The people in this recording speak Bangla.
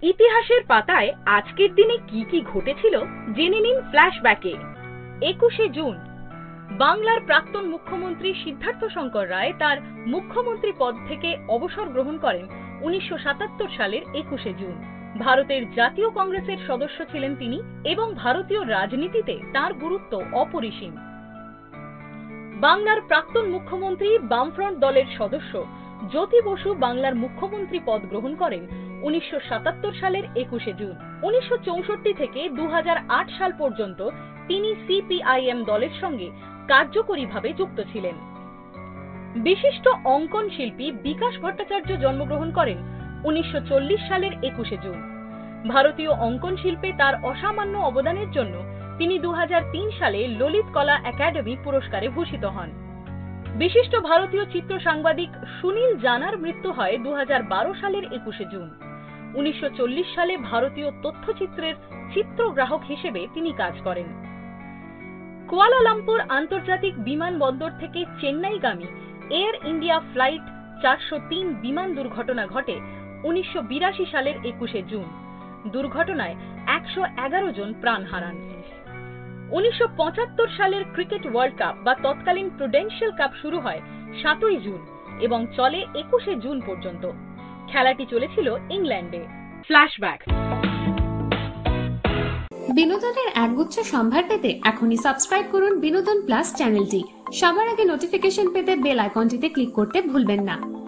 ইতিহাসের পাতায় আজকের দিনে কি কি ঘটেছিল জেনে নিন ফ্ল্যাশব্যাকে। 21শে জুন বাংলার প্রাক্তন মুখ্যমন্ত্রী সিদ্ধার্থ শঙ্কর রায় তার মুখ্যমন্ত্রী পদ থেকে অবসর গ্রহণ করেন 1977 সালের 21শে জুন। ভারতের জাতীয় কংগ্রেসের সদস্য ছিলেন তিনি এবং ভারতীয় রাজনীতিতে তার গুরুত্ব অপরিসীম। বাংলার প্রাক্তন মুখ্যমন্ত্রী বামফ্রন্ট দলের সদস্য জ্যোতি বসু বাংলার মুখ্যমন্ত্রী পদ গ্রহণ করেন 1977 সালের 21শে জুন। 1964 থেকে 2008 সাল পর্যন্ত তিনি সিপিআইএম দলের সঙ্গে কার্যকরীভাবে যুক্ত ছিলেন। বিশিষ্ট অঙ্কন শিল্পী বিকাশ ভট্টাচার্য জন্মগ্রহণ করেন 1940 সালের 21শে জুন। ভারতীয় অঙ্কন শিল্পে তার অসামান্য অবদানের জন্য তিনি 2003 সালে ললিত কলা একাডেমি পুরস্কারে ভূষিত হন। বিশিষ্ট ভারতীয় চিত্র সাংবাদিক সুনীল জানার মৃত্যু হয় 2012 সালের 21শে জুন। 1940 সালে ভারতীয় তথ্যচিত্রের চিত্রগ্রাহক হিসেবে তিনি কাজ করেন। কুয়ালালামপুর আন্তর্জাতিক বিমানবন্দর থেকে চেন্নাইগামী এয়ার ইন্ডিয়া ফ্লাইট 403 বিমান দুর্ঘটনা ঘটে 1982 সালের 21শে জুন। দুর্ঘটনায় 111 জন প্রাণ হারান। 1975 সালের ক্রিকেট ওয়ার্ল্ড কাপ বা তৎকালীন প্রুডেন্সিয়াল কাপ শুরু হয় 7ই জুন এবং চলে 21শে জুন পর্যন্ত। খেলাটি চলেছিল ইংল্যান্ডে। ফ্ল্যাশব্যাক। বিনোদনের একগুচ্ছ সম্ভার পেতে এখনই সাবস্ক্রাইব করুন বিনোদন প্লাস চ্যানেলটি। সবার আগে নোটিফিকেশন পেতে বেল আইকনটিতে ক্লিক করতে ভুলবেন না।